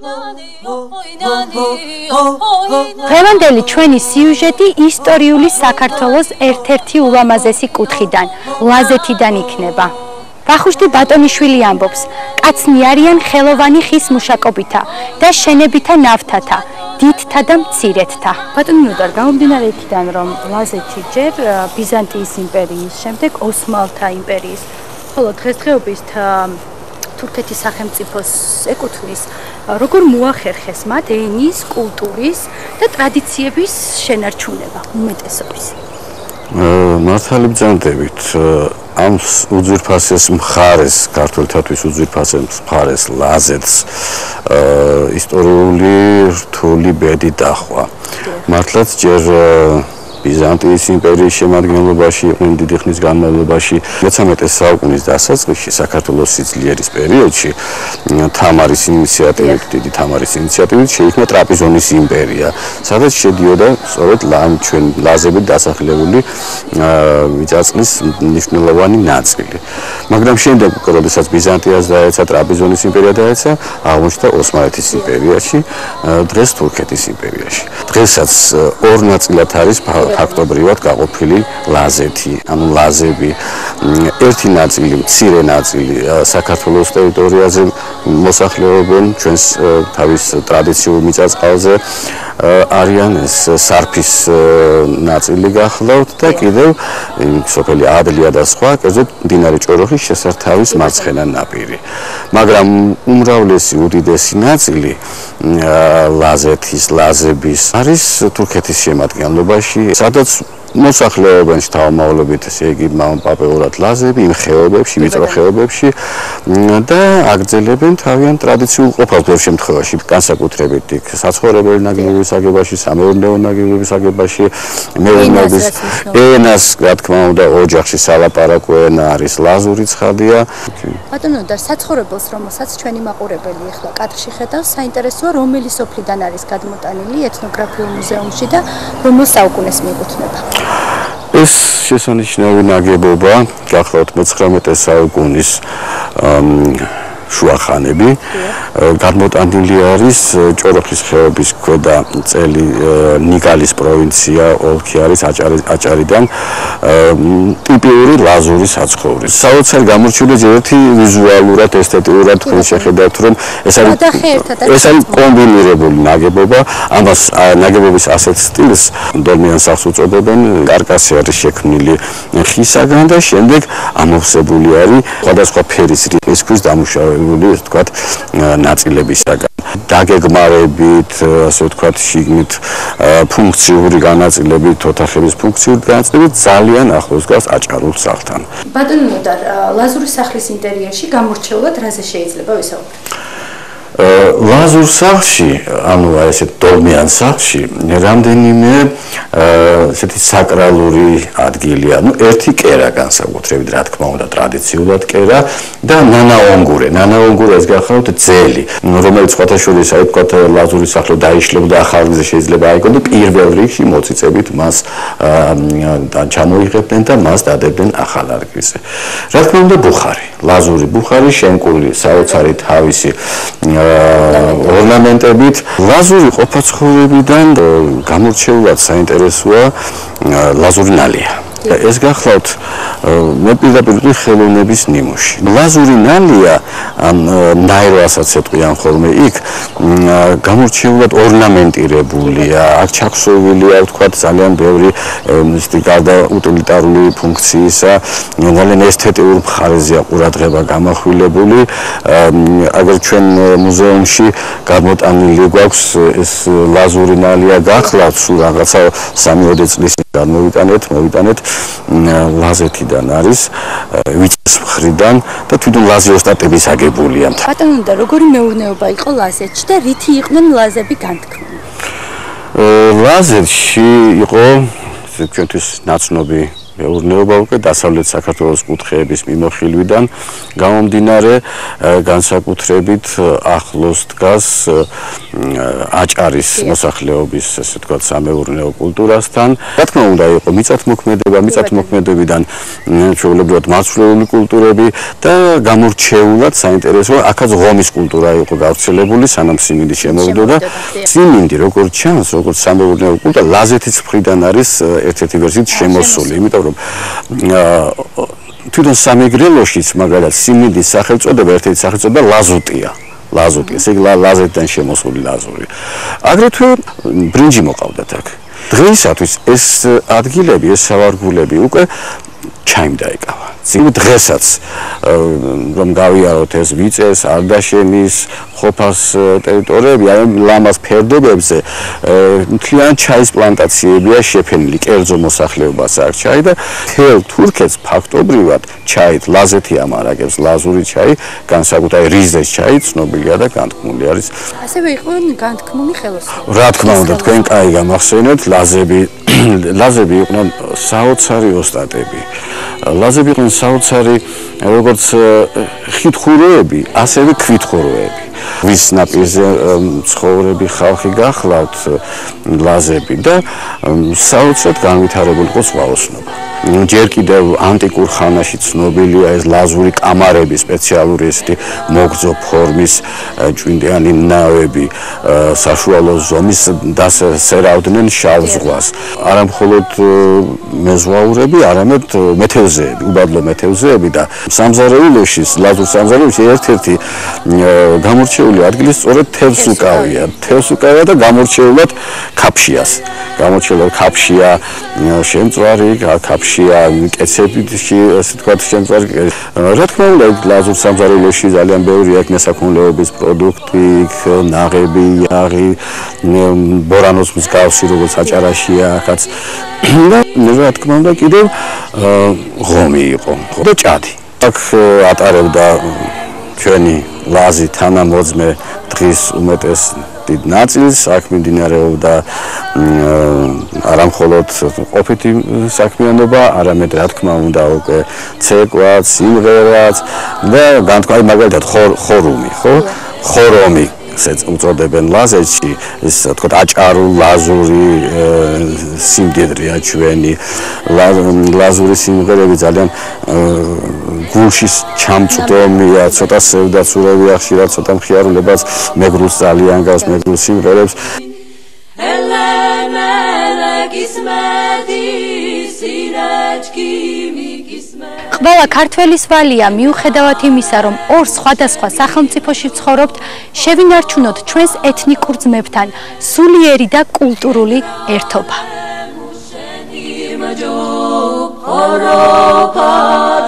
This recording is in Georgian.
დღევანდელი ჩვენი სიუჟეტი ისტორიული საქართველოს ერთ-ერთი ულამაზესი კუთხიდან, ლაზეთიდან იქნება. ვახუშტი ბატონიშვილი ამბობს, კაცნი არიან ხელოვანი ხის მუშაკობითა და შენებითა ნავთათა, დიდთა და მცირედთა. ბატონო ნოდარ, გამომდინარე იქიდან, რომ ლაზეთი ჯერ ბიზანტიის იმპერიის, შემდეგ ოსმალთა იმპერიის, ხოლო დღესდღეობით თურქეთის სახელმწიფოს ეკუთვნის, როგორ მოახერხეს მათ ენის, კულტურის და ტრადიციების შენარჩუნება უმეტესობის? მართალი ბრძანდებით ამ უძვირფასეს მხარეს, ქართველთათვის უძვირფასეს მხარეს ლაზეთს ისტორიული რთული ბედი დაჰყვა. მართლაც ჯერ ბიზანტიის იმპერიის შემადგენლობაში იყვნენ დიდი ხნის განმავლობაში 13 საუკუნის დასაწყისში საქართველოს სიძლიერის პერიოდში თამარის ინიციატივით, დიდი თამარის ინიციატივით შეიქმნა ტრაპიზონის იმპერია, სადაც შედიოდა სწორედ ჩვენ ლაზებით დასახლებული მიწა-წყლის მნიშვნელოვანი ნაწილი. მაგრამ შემდეგ, როდესაც ბიზანტიას დაეცა, ტრაპიზონის იმპერია დაეცა, აღმოჩნდა ოსმალეთის იმპერიაში, დღეს თურქეთის იმპერიაში. დღესაც ორ ნაწილად არის ფაქტობრივად გაყოფილი ლაზეთი, ანუ ლაზები. ერთი ნაწილი, მცირე ნაწილი საქართველოს ტერიტორიაზე მოსახლეობენ ჩვენს თავის ტრადიციულ მიწა-წყალზე არიან, ეს სარფის ნაწილი გახლავთ და კიდევ სოფელი ადლია და სხვა, კერძოდ მდინარე ჭოროხის შესართავის მარცხენა ნაპირი. მაგრამ უმრავლესი უდიდესი ნაწილი ლაზეთის, ლაზების არის თურქეთის შემადგენლობაში, სადაც მოსახლეობენ შთამომავლობით, ესე იგი მამაპაპეურად ლაზები იმ ხეობებში, ვიწრო ხეობებში და აგრძელებენ თავიანთ ტრადიციულ ყოფას ბევრ შემთხვევაში, განსაკუთრებით იქ საცხოვრებელი ნაგებობის აგებაში, სამეურნეო ნაგებობის აგებაში, მეურნეობის ენას, რა თქმა უნდა, ოჯახში სალაპარაკო ენა არის ლაზური ცხადია. ბატონო და საცხოვრებელს, რომელსაც ჩვენი მაყურებელი ახლა კადრში ხედავს, საინტერესოა რომელი სოფლიდან არის გადმოტანილი ეთნოგრაფიულ მუზეუმში და რომელ საუკუნეს მიეკუთვნება? ეს შესანიშნავი ნაგებობა გახლავთ მე-19 საუკუნის შუახანები, გადმოტანილი არის ჭოროხის ხეობის ქვედა წელი ნიგალის პროვინცია, ოლქი არის აჭარიდან, ტიპიური ლაზური საცხოვრისი. საოცარ გამორჩეული ერთი ვიზუალურად, ესთეტიურად თქვენ შეხედავთ, რომ ეს არის კომბინირებული ნაგებობა, ამას ნაგებობის ასეთ სტილს დოლმიან სახლს უწოდებენ, კარკასი არის შექმნილი ხისაგან და შემდეგ ამოვსებული არის სხვადასხვა ფერის რიყის ქვის დამუშავებული ვთქვათ ნაწილებისაგან. დაგეგმარებით, ასე ვთქვათ, შიგნით ფუნქციური განაწილებით, ოთახების ფუნქციური განაწილებით ძალიან ახლოს დგას აჭარულ სახლთან. ბატონო ნოდარ, ლაზური სახლის ინტერიერში გამორჩეულად რაზე შეიძლება ვისაუბროთ? ლაზურ სახლში, ანუ ესეთ დოლმიან სახლში, რამდენიმე ესეთი საკრალური ადგილია. ერთი კერა განსაკუთრებით, რა თქმა უნდა, ტრადიციულად კერა და ნანაონგურე. ნანაონგურე ეს გახლავთ ძელი, რომელიც სხვათა შორის, აი ვთქვათ, ლაზური სახლო დაიშლებოდა ახალგაზრდა შეიძლება აიგონ და პირველ რიგში მოწიწებით მას ჩამოიღებდნენ და მას დადებდნენ ახალ ადგილზე. რა თქმა უნდა, ბუხარი, ლაზური ბუხარი, შენკული საოცარი თავისი ორნამენტებით. ლაზური ყოფაცხოვებიდან გამორჩეულად საინტერესოა ლაზური ნალია. ეს გახლავთ მე პირდაპირ ხელოვნების ნიმუში. ლაზური ნალია, ნაირვასაც ეტყვიან ხოლმე იქ, გამორჩეულად ორნამენტირებულია, აქ ჩაქსოვილია, ვთქვათ, ძალიან ბევრი გარდა უტილიტარული ფუნქციისა, ძალიან ესთეტიურ მხარეზეა ყურადღება გამახვილებული. აგერ ჩვენ მუზეუმში გადმოტანილი გვაქვს ეს ლაზური ნალია გახლავთ, სულ რაღაცა 3-4 წლის მოვიტანეთ ლაზეთიდან არის, ვიწის მხრიდან და თვითონ ლაზი ოსტატების აგებულია. ბატონო და როგორი მეურნეობა იყო ლაზეთში და რითი იყვნენ ლაზები განთქმული? ლაზეთში იყო ჩვენთვის ნაცნობი მეურნეობა უკვე დასავლეთ საქართველოს კუთხეების მიმოხილვიდან გამომდინარე განსაკუთრებით ახლოს დგას აჭარის მოსახლეობის ესე ვთქვათ სამეურნეო კულტურასთან. რა თქმა უნდა იყო მიწათმოქმედებიდან ჩვეულებრივად მარცვლეული კულტურები და გამორჩეულად საინტერესო აქაც ღომის კულტურა იყო გავრცელებული სანამ სიმინდი შემოვიდოდა. სიმინდი როგორც ჩანს, როგორც სამეურნეო კულტურა ლაზეთის მხრიდან არის ერთ-ერთი ვერსიით შემოსული, იმიტომ რომ თვითონ სამეგრელოშიც მაგალითად სიმინდის სახელწოდება ერთ-ერთი სახელწოდება ლაზუტია. ესე იგი ლაზეთიდან შემოსული ლაზური. აგრეთვე ბრინჯი მოყავდათ აქ. დღეისათვის ეს ადგილები, ეს სავარგულები უკვე ჩაიმ დაეკავა. დღესაც რომ გავიაროთ ეს ვიწეს, არდაშენის, ხოფას ტერიტორიები, აი ლამას ფერდობებზე მთლიან ჩაის პლანტაციებია შეფენილი, კერძო მოსახლეობას აქვს ჩაი და მთელ თურქეთს ფაქტობრივად ჩაით ლაზეთი ამარაგებს, ლაზური ჩაი, განსაკუთრებით რიზეს ჩაი ცნობილია და განთქმული არის. ასევე იყო განთქმული ხელოსნობა. რა თქმა უნდა, თქვენ კაი გამახსენეთ, ლაზები იყვნენ საოცარი ოსტატები. ლაზები იყვნენ საოცარი როგორც ხითხუროები, ასევე ქვითხუროები. ვის ნაპირზე ცხოვრები ხალხი გახლავთ ლაზები და საოცრად განვითარებული იყო ზღვაოსნობა. ჯერ კიდევ ანტიკურ ხანაში ცნობილია ეს ლაზური კამარები, სპეციალური ესეთი მოგრძო ფორმის ჭვინტიანი ნავები, საშუალო ზომის დასერავდნენ შავ ზღვას. არა მხოლოდ მეზღვაურები, არამედ მეთევზეები, უბადლო მეთევზეები და სამზარეულოში, ლაზურ სამზარეულოში ერთ-ერთი გამორჩეული ადგილი სწორედ თევზს უკავია. თევზს უკავია და გამორჩეულად ქაფშიას. გამორჩეულად ქაფშია შემწვარი, ქაფშია კეცებში, ასე ვთქვათ, შემწვარი. რა თქმა უნდა, ლაზურ სამზარეულოში ძალიან ბევრი აქ მესაქონლეობის პროდუქტი, ნაღები, იაღი, ბორანოს მსგავსი, როგორც აჭარაშია, აქაც. და რა თქმა უნდა, კიდევ ღომი იყო და ჭადი. აქ ატარებდა ჩვენი ლაზი თანამოძმე დღის უმეტეს დიდ ნაწილს, აქ მიმდინარეობდა არა მხოლოდ ყოფითი საქმიანობა, არამედ რა თქმა უნდა უკვე ცეკვაც, სიმღერაც და განთქმული მაგალითად ხორუმი, ხო? ხორომი უწოდებენ ლაზეთში, ეს თქო აჭარულ ლაზური სიმდიდრეა ჩვენი ლაზური სიმღერები ძალიან გულში ჩამწვდომია, ცოტა სევდაცურებია, ხშირად ცოტა მხიარულებაც მეგრულს ძალიან გავს, მეგრულ სიმღერებს. ყველა ქართველის ვალია მიუხედავად იმისა, რომ ორ სხვადასხვა სახელმწიფოში ცხოვრობთ, შევინარჩუნოთ ჩვენს ეთნიკურ ძმებთან სულიერი და კულტურული ერთობა.